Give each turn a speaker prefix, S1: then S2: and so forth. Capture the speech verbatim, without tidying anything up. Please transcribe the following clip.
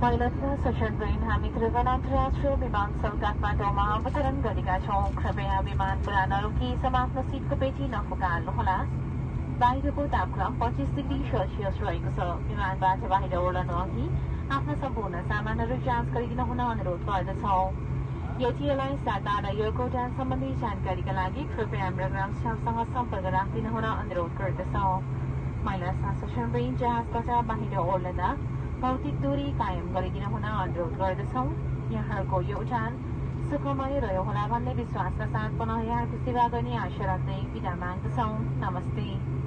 S1: महिलाका सशस्त्र ट्रेन हामी त्रिभुवन अन्तर्राष्ट्रिय विमानस्थल काठमाडौँमा अवतरण गरेका छौँ। कृपया विमान पुरा नरोकी आफ्नो सिटको पेटी नफुकाल्नुहोला। बाहिरको तापक्रम पच्चीस डिग्री सेल्सियस रहेको छ। विमानबाट बाहिर ओर्लन अघि आफ्ना सम्पूर्ण सामानहरू जाँच गरिदिन हुन अनुरोध गर्दछौँ। यदि एयरलाइन्स डाटा र एयरपोर्ट एन्ड सम्बन्धी जानकारीका लागि कृपया हाम्रो ग्राउन्ड स्टाफसँग सम्पर्क राखिदिन हुन अनुरोध गर्दछौँ। महिला सशस्त्र ट्रेन जहाजबाट बाहिर ओर्लदा भौतिक दूरी कायम गरिदिन हुन अनुरोध गर्दछौँ। यहाँहरूको यो उडान सुखमय रह्यो होला भन्ने विश्वासका साथ पुनः यहाँको सेवा गर्ने आशा राख्दै बिदा माग्दछौँ। नमस्ते।